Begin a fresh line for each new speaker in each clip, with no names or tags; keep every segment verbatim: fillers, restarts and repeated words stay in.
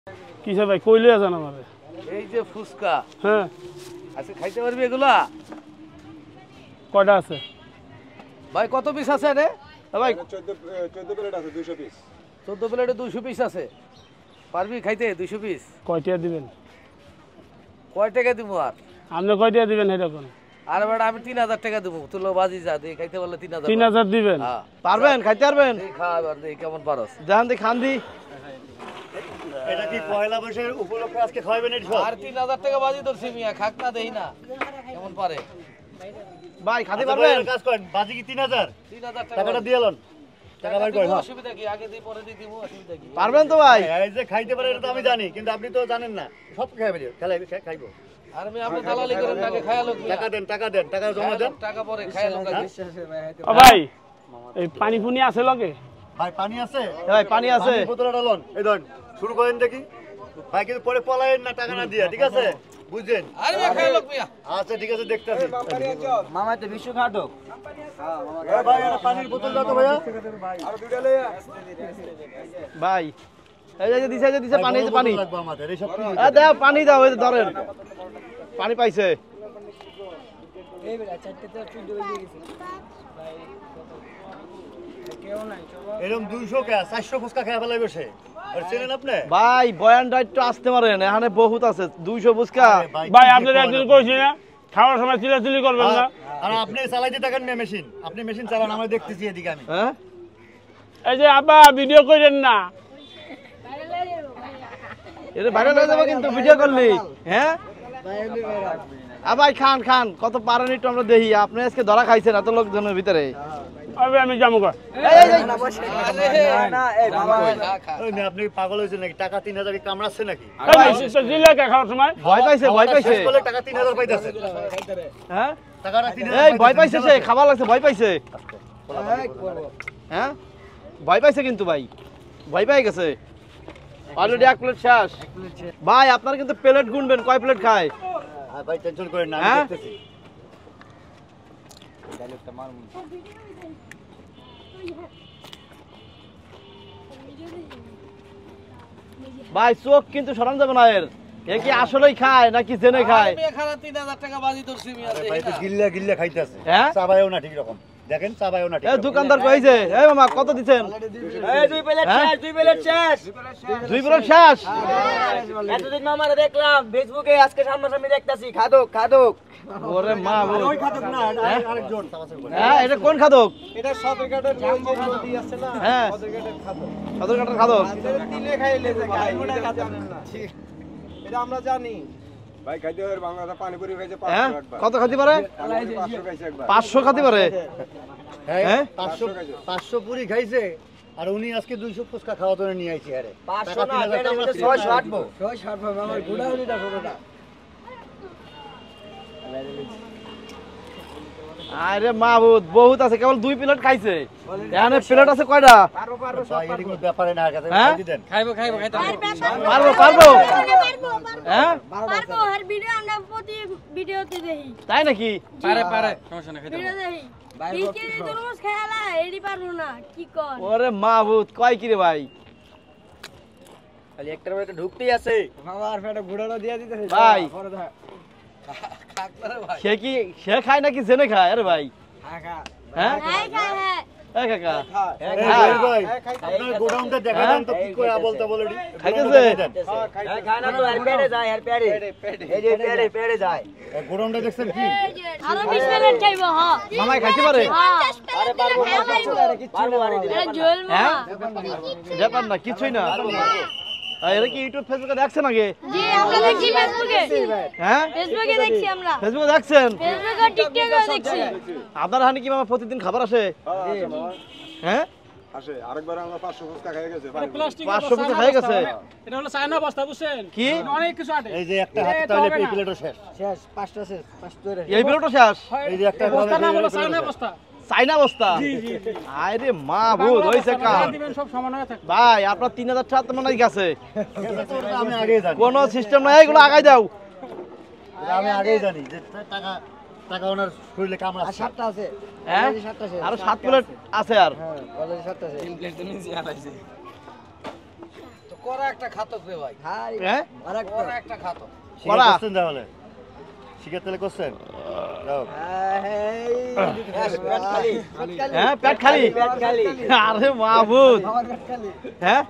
কিসে ভাই কইলে জানা আমারে
এই যে ফুচকা
হ্যাঁ
আচ্ছা খাইতে পারবি এগুলা
কয়টা আছে
ভাই কত পিস আছে রে
ভাই চৌদ্দ চৌদ্দ প্লেট আছে দুইশো পিস
চৌদ্দ প্লেটে দুইশো পিস আছে পারবি খাইতে দুইশো পিস
কয়টা দিবেন
কয় টাকা দিব আর
আপনি কয়টা দিবেন এটা কোন
আরে বেটা আমি তিন হাজার টাকা দেবো তুলো বাজি যা দিয়ে খাইতে পারলে তিন হাজার
তিন হাজার দিবেন
হ্যাঁ
পারবেন খাইতে পারবেন
খাওয়াবার দিয়ে কেমন পারস
জান দি খান দি
এটা কি পয়লা বৈশাখের উপলক্ষে আজকে খাওয়াবেন এই সব
আর তিন হাজার টাকা বাজি ধরছি মিয়া খাক না দেই না কেমন পারে
ভাই খাতে
আচ্ছা,
পারবেন
ভাই, কাজ করেন বাজি কি তিন হাজার
তিন হাজার টাকা
টাকাটা দিয়ে এলেন টাকা বাই করেন হ্যাঁ।
অসুবিধা কি আগে দিয়ে পরে দিয়ে দিব অসুবিধা কি
পারবেন তো ভাই
এই যে খাইতে পারে এটা তো আমি জানি কিন্তু আপনি তো জানেন না সব খাইবে খেলাই খাইবো
আর আমি আপনি দালালি করেন আগে খায়া লোক
টাকা দেন টাকা দেন টাকা জমা দেন
টাকা পরে খায়া লোক আগে
ও ভাই এই পানি ফুনি আছে লগে
ভাই পানি আছে
ভাই পানি আছে
পানির বোতলটা ডালন এই ধরেন শুরু করেন দেখি ভাই কিন্তু পরে পলায়েন না টাকা না দিয়া ঠিক আছে বুঝছেন
আরে মিয়া খায়া লোক মিয়া
আচ্ছা ঠিক আছে দেখতেছি
মামা তো বিশ্ব খাটো
এই ভাই এটা পানির বোতল দাও তো ভাইয়া
ভাই এই যে দিছে এই যে দিছে পানি এই যে পানি
লাগবে আমাদের এই সব কি
এ দাও পানি দাও এই যে ধরেন পানি পাইছে
এরকম দুইশো কে চারশো ফুচকা খেয়ে ফেলাই বসে আর চেনেন আপনি
ভাই বয়ান রাইট আসতে পারেন এখানে বহুত আছে দুইশো বুঝকা
ভাই আপনাদের একদিন কইছি না খাওয়ার সময় চিলাচিলি করবেন না
আর আপনি চালাইতে থাকেন না মেশিন আপনি মেশিন চালান আমরা দেখতেছি এদিকে আমি
হ্যাঁ
এই যে আব্বা ভিডিও কইরেন না
এটা ভাইরাল হয়ে যাবে কিন্তু ভিডিও করলি হ্যাঁ আ ভাই খান খান কত পারেন একটু আমরা দেখি আপনি আজকে ধরা খাইছেন এত লোকজনের ভিতরে
আবে আমি যাবো গা
এই, এই, এই।
ওই মেয়ে, আপনি পাগল হয়েছেন নাকি টাকা তিন হাজার কামড়াচ্ছে নাকি
জিলা কে খাওয়ার সময়
ভয় পাইছে ভয় পাইছে
শেষ করলে টাকা তিন হাজার পাইতেছে
হ্যাঁ
টাকাটা তিন
এই ভয় পাইছে সে খাবার লাগছে ভয় পাইছে হ্যাঁ ভয় পাইছে কিন্তু ভাই ভয় পাই গেছে অলরেডি এক প্লেট শেষ ভাই আপনার কিন্তু প্লেট গুনবেন কয় প্লেট খায়
ভাই টেনশন করেন না আমি
হ্যাঁ?
দেখতেছি
ভাই চোখ কিন্তু সরান যাবে না এর এ কি আসলেই খায় নাকি জেনে খায়
আমি এখানে তিন হাজার টাকা বাজি ধরছি মিয়া
আরে
দেই
ভাই তো
না
গিল্লা গিল্লা খাইতেছে
হ্যাঁ?
চাবায়ও না ঠিক রকম দেখেন চাবায়ও না ঠিক
এই
রকম।
দোকানদার কইছে এই মামা কত দিবেন
এই দুই প্লেট
হ্যাঁ?
শেষ দুই প্লেট শেষ
দুই প্লেট শেষ
এতদিন মামারে দেখলাম ফেসবুকে আজকে সামনাসামনি দেখতাছি খাদক খাদক
ওরে মা ওরে
ওই খাদক না আরেক- আরেকজন চাবাচাবি করে।
হ্যাঁ এটা কোন খাদক
এটা সদরঘাটের নদী আছে না
হ্যাঁ
সদরঘাটের খাদ্য
সদরঘাটের খাদক
দিলে খাইলে যে খাই ওটা জানেন না এটা আমরা জানি ভাই খাইতে হবে বাংলাদেশ পানিপুরি খাইছে
হ্যাঁ
পাঁচশো একবার
কত খাতি পারে
পাঁচশো খাইছে একবার
পাঁচশো খাতি পারে
হ্যাঁ
হ্যাঁ?
পাঁচশো পাঁচশো পুরি খাইছে আর উনি আজকে দুইশো ফুচকা খাওয়া তো নিয়ে আইছে আরে
পাঁচশো
টাকা
না
তিন হাজার
পেটের মধ্যে
টাকা
ছয়শো আটবো
ছয় ষাট ভাবে আমার গুড়াউনিটা ছোটটা
আরে মাহবুদ বহুত আছে কেবল দুই প্লেট খাইছে এখানে প্লেট আছে কয়টা
ভাই এর কোনো ব্যাপারে না কাছে
হ্যাঁ?
খাই দেন
খাইবো খাইবো খাইতে
পারবো পারবো হ্যাঁ
পারবো আর ভিডিও আমরা প্রতি ভিডিওতে দেখি
তাই নাকি
পারে পারে সমস্যা নাই
ভিডিও দেখি এই কে তরমুজ খেলা এডি পারবো না কি কর
ওরে মাহবুদ কয় কি রে ভাই
খালি একটার মধ্যে ঢুকতেই আছে
আমার পেটে গুড়ানো দিয়ে দিতেছে
ভাই
খাক না রে ভাই
সে কি সে খায় নাকি জেনে খায় আরে ভাই হ্যাঁ
হ্যাঁ হ্যাঁ হ্যাঁ
এই কাকা
এই
হ্যাঁ।
জহির ভাই আপনার গোডাউনটা দেখা দেন তো কি করে বলতে বলে
খাইতেছে?
হ্যাঁ, খায় না তো আর পেটে যায় আর পেটে এই যে পেটে পেটে যায়
গোডাউনটা দেখছেন কি
আরো বিশ মিনিট খাইবো হ্যাঁ
মামাই খাইতে পারে
আরে পারবো না পারবো আরে দিলে
আরে জোল
হ্যাঁ
মামা
ব্যাপার না কিছুই না আর এরা কি ইউটিউব ফেসবুকে দেখছেন আগে
জি আমরা দেখছি ফেসবুকে
হ্যাঁ
ফেসবুকে দেখছি আমরা
ফেসবুকে দেখছেন
ফেসবুকে টিকটকে দেখছি
আপনার হানি কি মামা প্রতিদিন খাবার আসে হ্যাঁ
আসে আরেকবার আমরা পাঁচশো ফুচকা খেয়ে গেছে
পাঁচশো পিস হয়ে গেছে
এটা হলো চায়না বস্তা বুঝছেন
কি
অনেক কিছু আটে
এই যে একটা হাত তাহলে এই প্লেটও শেষ
শেষ পাঁচটা শেষ পাঁচটা ধরে
এই প্লেটও শেষ
এই যে একটা
বস্তা নাম হলো
তাহলে
চায়না
এই
বস্তা
চাইনা বস্তা আরে মা ভূত হইছে কাম
দিবেন সব সমান হয়ে থাকে
ভাই আপনার তিন হাজার টাকা তো মনে হয় গেছে
প্লেটও শেষ। আমি আগেই জানি
কোন সিস্টেম নাই এগুলো আগাই দাও
এটা আমি আগেই জানি যে টাকা টাকা ওনার শরীরে কামড়া
আর সাতটা আছে
হ্যাঁ
অলরেডি সাতটা শেষ
আরো সাত প্লেট আছে আর
হ্যাঁ অলরেডি সাতটা শেষ
প্লেট তো নিচে আলাইছে করা একটা খাতক রে ভাই
হ্যাঁ
করা একটা খাতক
শিকার
করা।
করছেন তাহলে শিকার তাহলে করছেন যাও।
পেট খালি
হ্যাঁ পেট খালি
পেট খালি
আরে মাহবুব হ্যাঁ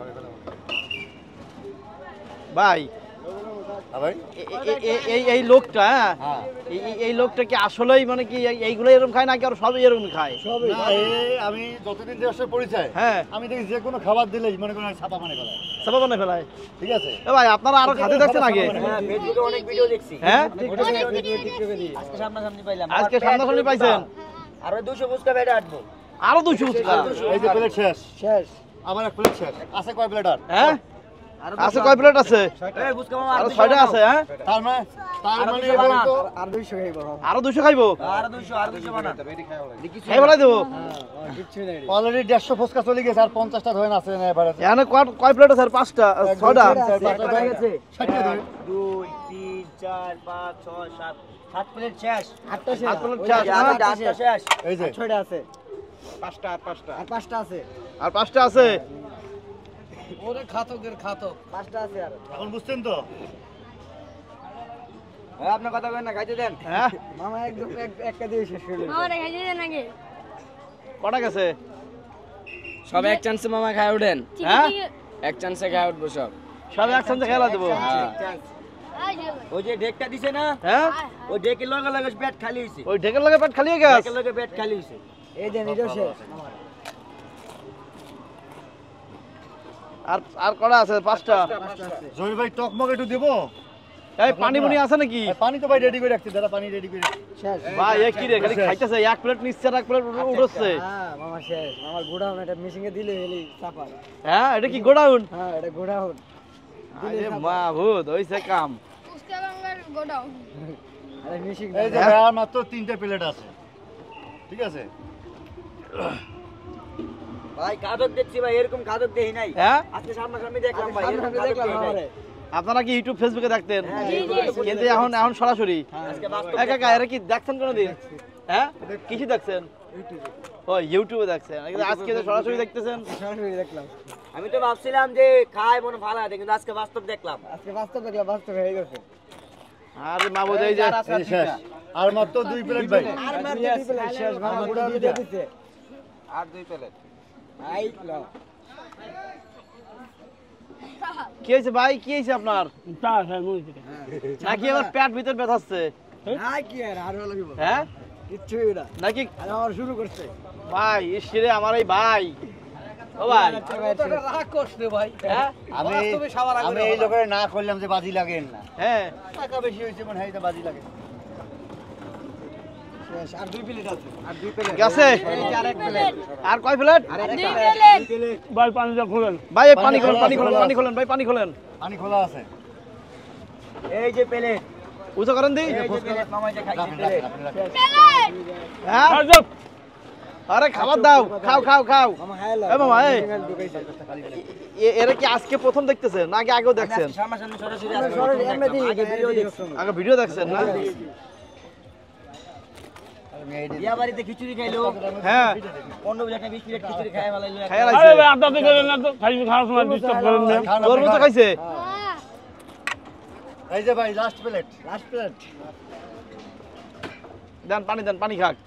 ভাই
হ্যাঁ ভাই
এ- এ- এ- এই এই লোকটা হ্যাঁ
হ্যাঁ
এই- এই- এই লোকটা কি আসলেই মানে কি এই- এইগুলো এরকম খায় নাকি আর সবই এরকম খায়
না, এই আমি যতদিন দেওয়ার সাথে পরিচয়
হ্যাঁ
আমি দেখি যে কোনো খাবার দিলেই মনে করেন ছাপা মানে গলায়
সবাই বানায় ফেলায়
ঠিক আছে
এ ভাই আপনারা আরো খাতে দেখছেন আগে
হ্যাঁ ফেসবুকে অনেক ভিডিও দেখছি
হ্যাঁ
আজকে সামনাসামনি পাইলাম
আজকে সামনাসামনি পাইছেন
আর দুশো ফুচকা বেড়ে আটবো
আরো দুশো ফুচকা
এই যে প্লেট শেষ শেষ আমার এক প্লেট শেষ আছে কয় প্লেট আর
হ্যাঁ আছে কয় প্লেট আছে
এই ফুচকা মামা
আরো ছয়টা আছে হ্যাঁ
তার মানে তার
আরো
মানে
দুশো
এবার
বানান।
তো
আরো দুশো খাইবো
আর দুশো আর দুশো বানা
খাই ফেলাই দেবো
অলরেডি দেড়শো ফুচকা চলে গেছে আর পঞ্চাশটা ধরেন আছে না এবার আছে
এখানে কয়- কয় প্লেট আছে আর পাঁচটা ছয়টা
হয়ে গেছে
ষাটটা ধরেন
দুই তিন চার পাঁচ ছয় সাত সাত প্লেট শেষ
আটটা শেষ
আটটা
আটটা
আটটা শেষ
এই যে
আর পাঁচটা আছে
ওরে খাতকের খাতক
এখন বুঝছেন তো
হ্যাঁ আপনার কথা বলেন না খাইতে দেন
হ্যাঁ
মামা খাইতে দেন আগে
কটা গেছে
সব এক চান্সে মামা খায় উঠেন
হ্যাঁ
এক চান্সে খায় উঠবো সব
সব একসাথে খেলা দেবো
ওই যে ডেকটা দিছে না
হ্যাঁ
ওই ডেকের লগে লগে পেট খালি হইছে
ওই ঢেকের লগে পেট খালি হয়ে গেছে
ডেকের লগে পেট খালি হইছে
আর আর কটা আছে পাঁচটা
জহির ভাই টকমগ একটু দেবো
এই পানি বুনি আছে নাকি
এই পানি তো ভাই রেডি করে রাখছি দাদা পানি রেডি করে
ভাই এ কি রে খালি খাইতেছে এক প্লেট নিচ্ছে আর এক প্লেট উঠছে হ্যাঁ এটা কি গোডাউন আরে মাহবুব হইছে কাম
ফুচকা গঙ্গার গোডাউন
এই যে ভাই আর মাত্র তিনটে প্লেট আছে ঠিক আছে
ভাই খাদক দেখছি ভাই এরকম খাদক দেখি নাই
হ্যাঁ
আজকে সামনাসামনি দেখলাম ভাই এরকম খাদক দেখি নাই
আপনারা কি ইউটিউব ফেসবুকে দেখতেন
জি, জি।
কিন্তু এখন এখন সরাসরি
আজকে বাস্তব
একা একা এরা কি দেখছেন কোনোদিন হ্যাঁ কিছু দেখছেন ও ইউটিউবে দেখছেন কিন্তু আজকে যে সরাসরি দেখতেছেন
আমি তো ভাবছিলাম যে খায় মনে ভালো আছে কিন্তু আজকে বাস্তব দেখলাম
আরে মাহবুব এই যে
এই যে শেষ আর মাত্র দুই প্লেট ভাই
কি হয়েছে ভাই কি হয়েছে আপনার
চা খাই মুড়ি থেকে
নাকি আমার পেট ভিতর ব্যথাচ্ছে হ্যাঁ নাকি ভাই ইসরে আমার এই ভাই ও ভাই
রাগ করছ রে ভাই
হ্যাঁ
আমি
বাস্তবে সবার আগে
আমি এই লোকের না করলাম যে বাজি লাগেন না
হ্যাঁ
টাকা বেশি হয়েছে মনে হয় এটা বাজি লাগে
গেছে আর কয় প্লেট
দুই প্লেট
ভাই পানিটা খুলেন
ভাই এই পানি খোলেন পানি খোলেন পানি খোলেন ভাই পানি খোলেন
পানি খোলা আছে
এই যে প্লেট
উঁচু করেন দি
এই যে প্লেট মামা যে খাইছে
রাখেন,
প্লেট
রাখেন, রাখেন, রাখেন।
প্লেট
হ্যাঁ
আর যাও।
আরে খাবার দাও খাও খাও খাও এ মামা এই এ- এরা কি আজকে প্রথম দেখতেছেন নাকি আগেও দেখছেন
সামনাসামনি সরাসরি আজকে আগে ভিডিও দেখছি
আগে ভিডিও দেখছেন না
বিয়া বাড়িতে খিচুড়ি খাইলো
হ্যাঁ
পনেরো প্লেট না বিশ প্লেট খিচুড়ি খাই ফেলাইলো
খাইয়া
আরে
লাগছে
ভাই আপনাদের করেন না তো খাইবি খাওয়ার সময় ডিস্টার্ব করেন না
খান,
তোর
আপনি
মতো
খান।
খাইছে
এই যে ভাই লাস্ট প্লেট লাস্ট প্লেট
দেন পানি দেন পানি খাক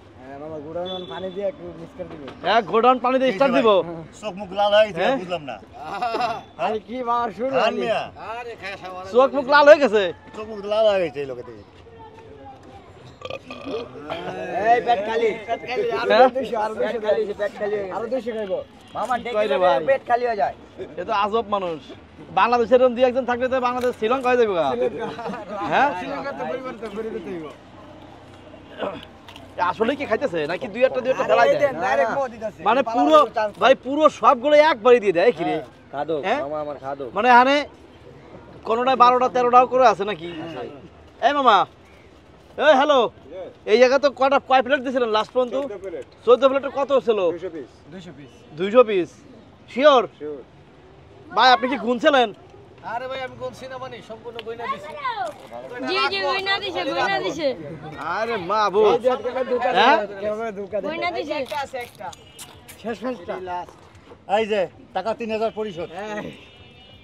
হ্যাঁ গোডাউন পানি দিয়ে স্টার্ট দিব
চোখ মুখ লাল হয়ে গেছে
হ্যাঁ?
বুঝলাম না
কি মার শুরু
খান মিয়া
আরে খায় সবার
চোখ মুখ লাল হয়ে গেছে
চোখ মুখ লাল হয়ে গেছে এই লোকে থেকে
এই পেট খালি
হ্যাঁ?
পেট খালি হয়েছে, পেট খালি হয়ে গেছে।
আরো দুইশো খাইবো
মামা
কই
ডেকে
রে
গেলে
ভাই?
পেট খালি হয়ে যায়
এ তো আজব মানুষ বাংলাদেশের এরকম দুই একজন থাকলে তো বাংলাদেশ শ্রীলঙ্কা হয়ে যাবে গা। হ্যাঁ
শ্রীলঙ্কাতে পরিবর্তন করে দিতে হইব
এ আসলে কি খাইতেছে নাকি দুই একটা দুই একটা ফেলাই
এই
দেয়
দেন, direct মুখ দিতাছে।
মানে পুরো ভাই পুরো সবগুলো একবারই দিয়ে দেয় কি রে
খাদো
হ্যাঁ?
মামা আমার খাদো
মানে এখানে কোনোটায় বারোটা তেরোটাও করে আছে নাকি এই মামা এই হ্যালো এই জায়গায় তো কয়টা কয় প্লেট দিয়েছিলেন লাস্ট পর্যন্ত চোদ্দ প্লেটের কত ছিল দুইশো পিস শিওর ভাই আপনি কি গুনছিলেন
আরে ভাই আমি কোন সিনেমা নেই সম্পূর্ণ বইনা দিছি
জি জি গয়না দিছে গয়না দিছে
আরে মা বউ হ্যাঁ
গয়না দিছে
শেষ শেষটা
এই যে টাকা তিন হাজার পরিশোধ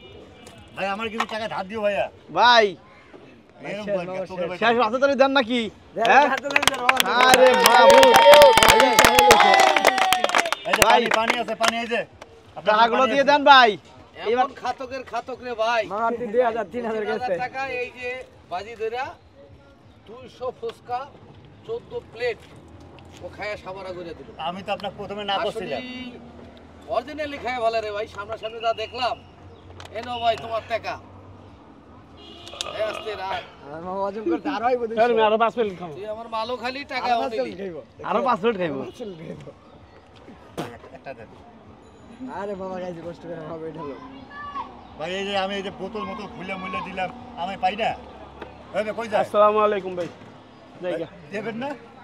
ভাই আমার কিছু টাকা ধার দিও ভাইয়া
ভাই
এরকম করে কে? তোকে ভাই-
শেষ রাতে তাহলে দেন নাকি হ্যাঁ আরে বাবু
এই যে
ভাই।
পানি পানি আছে পানি এই যে আপনার
টাকাগুলো
পানি
দিয়ে
আছে।
দেন ভাই
এবার খাতকের খাতক রে ভাই
মামা আপনি দুই হাজার তিন হাজার
তিন হাজার
গেছে
টাকা এই যে বাজি ধরা দুইশো ফুচকা চোদ্দ প্লেট ও খায়া সাবারা করে দিল
আমি তো আপনার প্রথমে না করছিলাম
অরিজিনালি খায় ভালো রে ভাই সামনাসামনি যা দেখলাম এনো ভাই তোমার টাকা এই আস্তে রাখ
আর মামা ওজন করতে আর হয় বুঝিস
আমি আরো পাঁচ প্লেট খাবো
তুই আমার মালও খালি টাকা নিলি
আরো পাঁচ মিনিট খাইবো
একটা দেন
আরে বাবা গাইছে কষ্ট করে হবে এটা হলো
ভাই এই যে আমি এই যে বোতল মোতল খুলে মুলে দিলাম আমি পাই না এই যে কই যায়
আসসালামু আলাইকুম ভাই জায়গা
দেবেন না